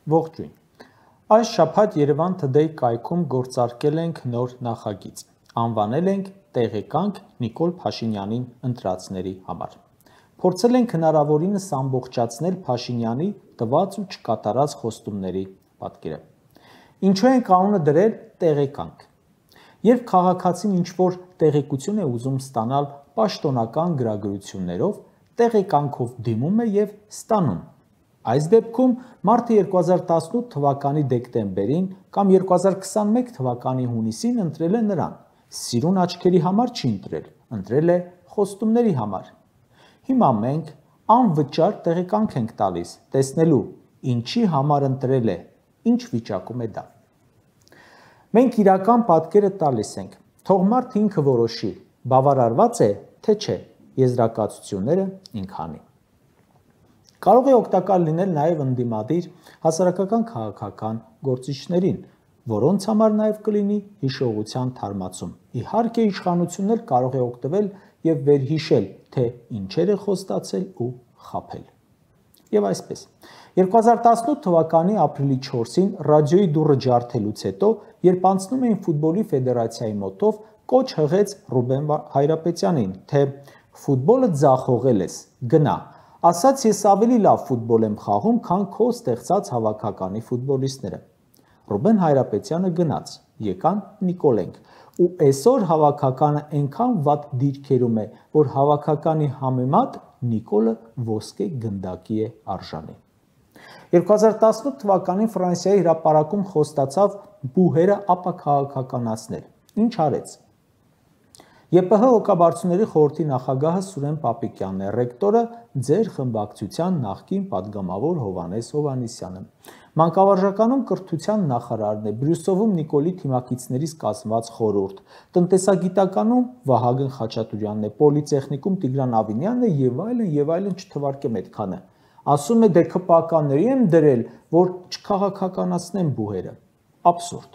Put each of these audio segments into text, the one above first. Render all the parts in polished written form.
Ողջույն։ Այս շաբաթ Երևան Today կայքում գործարկել ենք նոր նախագիծ։ Անվանել ենք «Տեղեկանք Նիկոլ Փաշինյանին ընտրածների համար»։ Փորձել ենք հնարավորինս ամբողջացնել Փաշինյանի տված ու չկատարած խոստումների պատկերը։ Ինչու ենք անունը դրել «Տեղեկանք»։ Երբ քաղաքացին ինչ-որ տեղեկություն է ուզում ստանալ պաշտոնական գրագրություններով, տեղեկանքով դիմում է և ստանում։ Այս դեպքում մարտի 2018 թվականի դեկտեմբերին կամ 2021 թվականի հունիսին ընտրել է նրան, սիրուն աչքերի համար չի ընտրել, ընտրել է խոստումների համար։ Հիմա մենք անվճար տեղեկանք ենք տալիս, տեսնելու ինչի համար ընտրել է, ինչ վիճակում է դա։ Մենք իրական պատկերը տալիս ենք, թող մարդ ինքը որոշի, բավարարված է, թե չէ, եզրակացությունները ինքանի։ Կարող է օգտակար լինել նաև ընդդիմադիր հասարակական քաղաքական գործիչներին, որոնց համար նաև կլինի հիշողության թարմացում։ Իհարկե իշխանությունն էլ կարող է օգտվել և վերհիշել, թե ինչեր է խոստացել ու խաբել։ Եվ այսպես, 2018 թվականի ապրիլի 4-ին ռադիոյի դուռը ջարդելուց հետո, երբ անցնում էին ֆուտբոլի ֆեդերացիայի մոտով, կոչ հղեց Ռուբեն Հայրապետյանին, թե ֆուտբոլը ձախողել ես, գնա, ասաց ես ավելի լավ ֆուտբոլ եմ խաղում, քան քո ստեղծած հավաքականի ֆուտբոլիստները։ Ռուբեն Հայրապետյանը գնաց, եկան Նիկոլենք, ու այսօր հավաքականը այնքան վատ դիրքերում է, որ հավաքականի համեմատ Նիկոլը ոսկե գնդակի է արժանի։ 2018 թվականին Ֆրանսիայի հրապարակում խոստացավ բուհերը ապաքաղաքականացնել։ Ինչ արեց։ ԵՊՀ հոգաբարձուների խորհրդի նախագահը Սուրեն Պապիկյանն է, ռեկտորը ձեր խմբակցության նախկին падգամավոր Հովհաննես Հովհաննիսյանը, մանկավարժականում կրթության նախարարն է, Բրյուսովում Նիկոլի թիմակիցներից կազմված խորհուրդ, տնտեսագիտականում Վահագն Խաչատուրյանն է, պոլիտեխնիկում Տիգրան Ավինյանն է եւ այլն չթվարկեմ այդքանը։ Ասում է դե ՔՊԱ-ների եմ դրել, որ չքաղաքականացնեն բուհերը։ Աբսուրդ։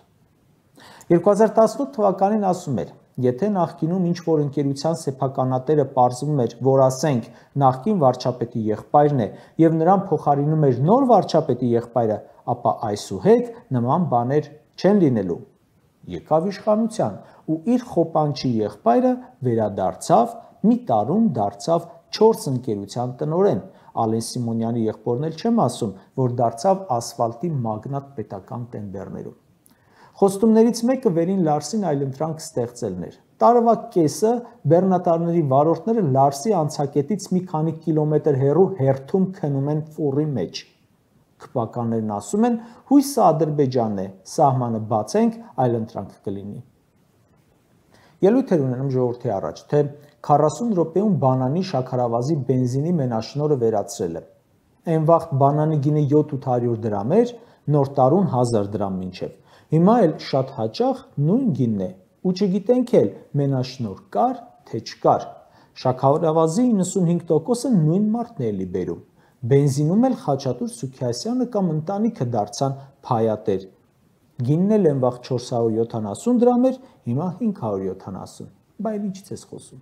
2018 թվականին ասում էր. Եթե նախկինում ինչ-որ ընկերության սեփականատերը պարզվում էր, որ ասենք նախկին վարչապետի եղբայրն է եւ նրան փոխարինում էր նոր վարչապետի եղբայրը, ապա այսուհետ նման բաներ չեն լինելու։ Եկավ իշխանության ու իր խոպանչի եղբայրը վերադարձավ, մի տարում դարձավ 4 ընկերության տնօրեն, Ալեն Սիմոնյանի եղբորն էլ չեմ ասում, որ դարձավ ասֆալտի մագնատ պետական տենդերներում։ Խոստումներից մեկը Վերին Լարսին այլընտրանք ստեղծելն էր։ Տարվա կեսը բեռնատարների վարորդները Լարսի անցակետից մի քանի կիլոմետր հեռու հերթում քնում են ֆուռի մեջ։ ՔՊԱ-ականներն ասում են, հույսը Ադրբեջանն է, սահմանը բացենք, այլընտրանք կլինի։ Ելույթ էր ունենում ժողովրդի առաջ, թե 40 րոպեում բանանի շաքարավազի բենզինի մենաշնորհը վերացրել է։ Այն վաղ բանանի գինը 7-800 դրամ էր, նոր տարուն 1000 դրամ մինչև։ Հիմա էլ շատ հաճախ նույն գինն է, ու չգիտենք էլ մենաշնորհ կար, թե չկար։ Շաքարավազի 95%-ը նույն մարդն է էլի բերում։ Բենզինում էլ Խաչատուր Սուքիասյանը կամ ընտանիքը դարձան փայատեր։ Գինն էլ այն վաղ 470 դրամ էր, հիմա 570։ Բա էլ ինչից ես խոսում։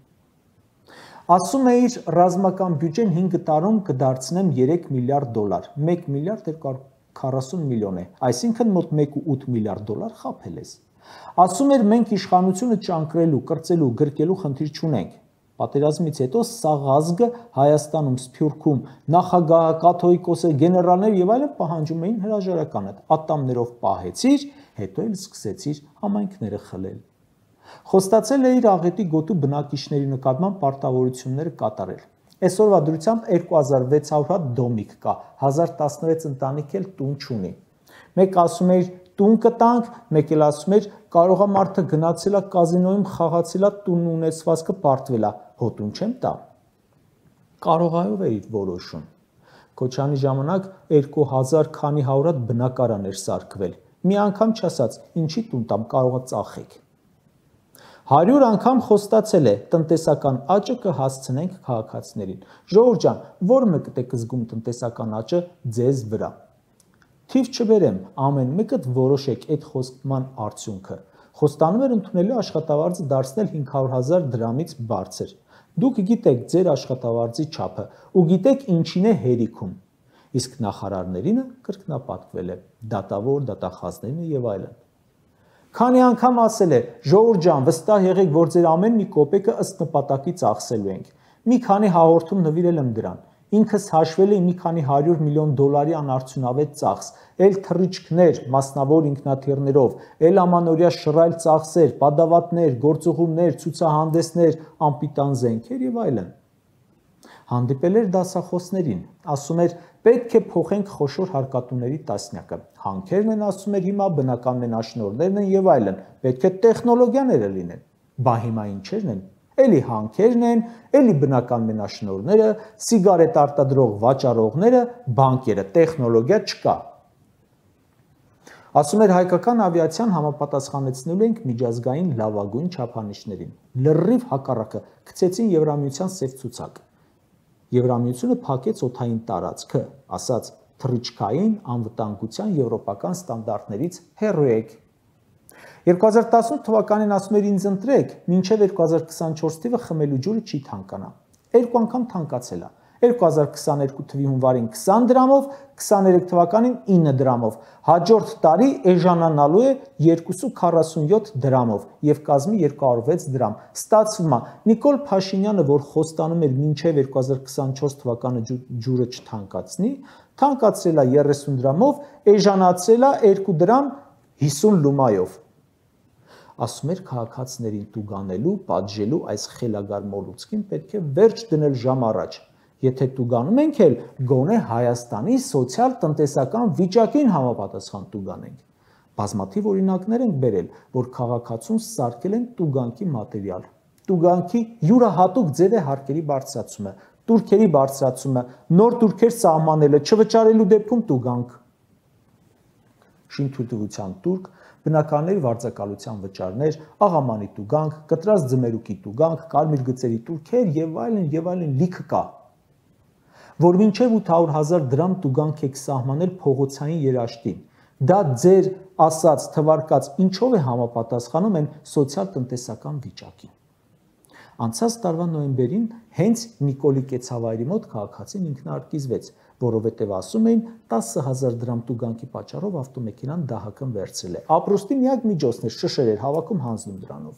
Ասում է իր ռազմական բյուջեն 5 տարում կդարձնեմ 3 միլիարդ դոլար, 1 միլիարդ 240 միլիոն է, այսինքն մոտ 1.8 միլիարդ դոլար խաբել ես։ Ասում էր մենք իշխանությունը ճանկրելու, կրծելու, գրկելու խնդիր չունենք։ Պատերազմից հետո սաղ ազգը Հայաստանում, Սփյուռքում, նախագահը, կաթողիկոսը, գեներալներ եւ այլն պահանջում էին հրաժարականը, ատամներով պահեցիր, հետո էլ սկսեցիր համայնքները խլել։ Խոստացել է իր աղետի գոտու բնակիչների նկատմամբ պարտավորությունները կատարել։ Այսօրվա դրությամբ 2600 հատ դոմիկ կա, 1016 ընտանիք էլ տուն չունի։ Մեկ ասում էր տուն կտանք, մեկ էլ ասում էր կարողա մարդը գնացել է կազինոյում խաղացել է, տունն ունեցվածքը պարտվել է, հոտուն չեմ տա։ Կարողայով էր որոշում։ Քոչանի ժամանակ 2000 քանի հարյուր հատ բնակարան էր սարքվել։ Մի անգամ չասաց, ինչի տուն տամ, կարողա ծախեք։ 100 անգամ խոստացել է տնտեսական աճը կհասցնենք քաղաքացիներին։ Ժողովուրդ ջան, ո՞ր մեկդ եք զգում տնտեսական աճը ձեզ վրա։ Թիվ չբերեմ, ամեն մեկդ որոշեք այդ խոստման արդյունքը։ Խոստանում էր ընդունելի աշխատավարձը դարձնել 500,000 դրամից բարձր։ Դուք գիտեք ձեր աշխատավարձի չափը ու գիտեք ինչին է հերիքում։ իսկ նախարարներինը կրկնապատկվել է, դատավոր դատախազներինը եւ այլն։ Քանի անգամ ասել է, ժողովուրդ ջան, վստահ եղեք, որ ձեր ամեն մի կոպեկը ըստ նպատակի ծախսելու ենք։ Մի քանի հաղորդում նվիրել եմ դրան։ Ինքս հաշվել էի մի քանի 100 միլիոն դոլարի անարդյունավետ ծախս, էլ թռիչքներ, մասնավոր ինքնաթիռներով, էլ ամանորյա շռայլ ծախսեր, պատավատներ, գործուղումներ, ցուցահանդեսներ, անպիտան զենքեր եւ այլն։ Հանդիպել էր դասախոսներին, ասում էր պետք է փոխենք խոշոր հարկատուների տասնյակը։ Հանքերն են, ասում էր, հիմա բնական մենաշնորհներն են եւ այլն, պետք է տեխնոլոգիաները լինեն։ Բա հիմա ինչերն են։ Էլի հանքերն են, էլի բնական մենաշնորհները, սիգարետ արտադրող վաճառողները, բանկերը, տեխնոլոգիա չկա։ Ասում էր հայկական ավիացիան համապատասխանեցնելու ենք միջազգային լավագույն չափանիշներին։ Լրիվ հակառակը, գցեցին Եվրամիության սև ցուցակ։ Եվրամիությունը փակեց օդային տարածքը, ասաց թռիչքային անվտանգության եվրոպական ստանդարտներից հեռու եք։ 2018 թվականին ասում էր ինձ ընտրեք, մինչև 2024 թվականը խմելու ջուրը չի թանկանա։ Երկու անգամ թանկացել է։ 2022 թվականի հունվարին 20 դրամով, 23 թվականին 9 դրամով։ Հաջորդ տարի էժանանալու է 247 դրամով եւ կազմի 206 դրամ։ Ստացվում է Նիկոլ Փաշինյանը, որ խոստանում էր մինչև 2024 թվականը ջուրը չթանկացնի, թանկացրել է 30 դրամով, էժանացրել է 2 դրամ 50 լումայով։ Ասում էր քաղաքացիներին տուգանելու, պատժելու այս խելագար մոլուցքին պետք է վերջ դնել ժամ առաջ։ Եթե տուգանում ենք էլ, գոնե Հայաստանի սոցիալ-տնտեսական վիճակին համապատասխան տուգանենք։ Բազմաթիվ օրինակներ ենք բերել, որ քաղաքացուն սարքել են տուգանքի մատերիալ։ Տուգանքի յուրահատուկ ձև է հարկերի բարձրացումը, турքերի բարձրացումը, նոր турքեր սահմանելը, չվճարելու դեպքում տուգանք։ Շինթույլտվության турք, բնականների վարձակալության վճարներ, աղամանի տուգանք, կտրած ձմերուկի տուգանք, կարմիր գծերի турքեր եւ այլն լիքը կա։ Որ մինչև 800,000 դրամ տուգանք եք սահմանել փողոցային երաշտին։ Դա ձեր ասած թվարկած ինչով է համապատասխանում են սոցիալ-տնտեսական վիճակին։ Անցած տարվա նոյեմբերին հենց Նիկոլի կեցավայրի մոտ քաղաքացին ինքնարկիզվեց, որովհետև ասում էին 10,000 դրամ տուգանքի պատճառով ավտոմեքենան դահակն վերցրել է։ Ապրուստի միակ միջոցն էր, շշեր էր հավաքում հանձնում դրանով։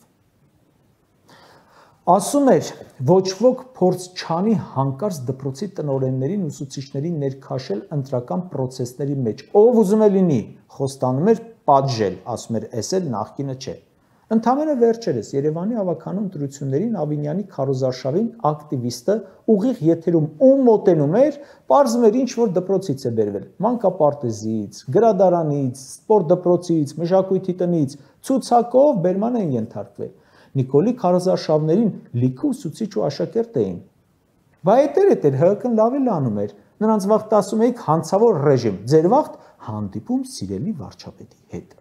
Ասում էր, ոչ ոք փորձ չանի հանկարծ դպրոցի տնօրեններին, ուսուցիչներին ներքաշել ընտրական պրոցեսների մեջ։ Ով ուզում է լինի, խոստանում էր պատժել, ասում էր, էս էլ նախկինը չէ։ Ընդամենը վերջերս Երևանի ավականու ընտրություններին Ավինյանի քարոզարշավին ակտիվիստը ուղիղ եթերում ում մոտենում էր, պարզում էր ինչ որ դպրոցից է բերվել, մանկապարտեզից, գրադարանից, սպորտ դպրոցից, մշակույթի տնից, ցուցակով բերման են ենթարկվել։ Նիկոլի քարոզարշավներին լիքը ուսուցիչ ու աշակերտ էին։ Բա էտեր ՀԿ-ն լավ էլ անում էր։ Նրանց վաղ ասում էիք հանցավոր ռեժիմ, ձեր վաղ հանդիպում սիրելի վարչապետի հետ։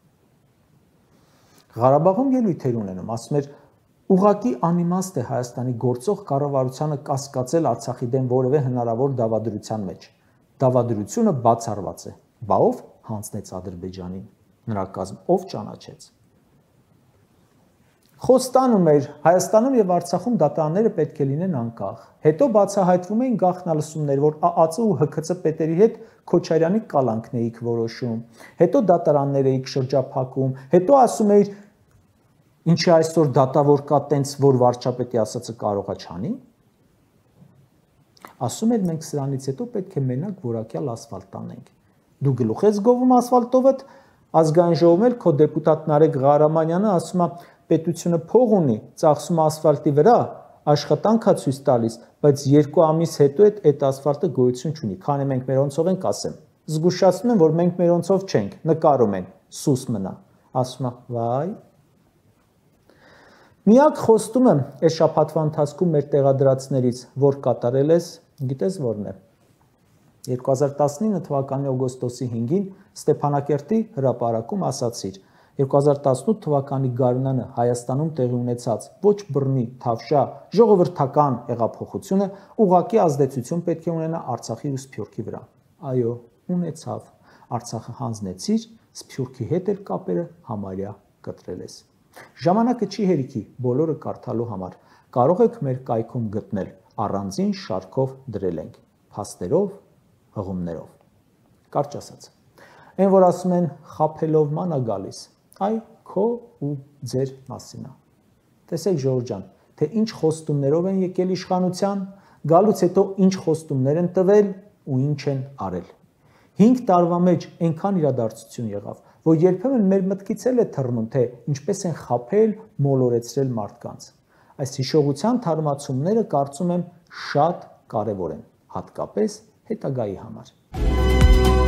Ղարաբաղում ելույթեր ունենում, ասում էր, ուղղակի անիմաստ է Հայաստանի գործող կառավարությանը կասկածել Արցախի դեմ որևէ հնարավոր դավադրության մեջ։ Դավադրությունը բացառված է։ Բա ով հանձնեց Ադրբեջանին, նրա կազմ ով ճանաչեց։ Խոստանում էր Հայաստանում եւ Արցախում դատարանները պետք է լինեն անկախ։ Հետո բացահայտվում էին գաղտնալսումներ, որ ԱԱԾ ու ՀՔՑ պետերի հետ Քոչարյանի կալանքն էիք որոշում։ Հետո դատարաններ էիք շրջափակում, հետո ասում էիր ինչի այսօր դատավոր կա տենց, որ վարչապետի ասածը կարողա չանի։ Ասում էր մենք սրանից հետո պետք է մենակ որակյալ ասֆալտ տանենք։ Դու գլուխ ես գովում ասֆալտովը, ազգային ժողովում էլ քո դեպուտատ Նարեկ Ղարամանյանը ասում է պետությունը փող ունի, ծախսում ասֆալտի վրա, աշխատանք է ցույց տալիս, բայց 2 ամիս հետո այդ ասֆալտը գոյություն չունի, քանի մենք մերոնցով ենք ասեմ։ Զգուշացնում են, որ մենք մերոնցով չենք, նկարում են, սուս մնա։ Ասում է, վայ։ Միակ խոստումը այս շաբաթվա ընթացքում մեր տեղադրածներից, որ կատարել ես, գիտես որն է։ 2019 թվականի օգոստոսի 5-ին Ստեփանակերտի հրապարակում ասացիր 2018 թվականի գարնանը Հայաստանում տեղի ունեցած ոչ բռնի, թավշյա, ժողովրդական հեղափոխությունը ուղղակի ազդեցություն պետք է ունենա Արցախի ու Սփյուռքի վրա։ Այո, ունեցավ։ Արցախը հանձնեցիր, Սփյուռքի հետ էլ կապերը համարյա կտրել ես։ Ժամանակը չի հերիքի բոլորը կարդալու համար։ Կարող եք մեր կայքում գտնել առանձին շարքով դրել ենք, փաստերով, հղումներով։ Կարճ ասած։ Այն որ ասում են խափելով ման է գալիս, այ քո ու ձեր մասին է։ Տեսեք Ժողովուրդ ջան, թե ինչ խոստումներով են եկել իշխանության, գալուց հետո ինչ խոստումներ են տվել ու ինչ են արել։ 5 տարվա մեջ այնքան իրադարձություն եղավ, որ երբեմն մեր մտքից էլ է թռնում, թե ինչպես են խաբել, մոլորեցրել մարդկանց։ Այս հիշողության թարմացումները կարծում եմ շատ կարևոր են, հատկապես հետագայի համար։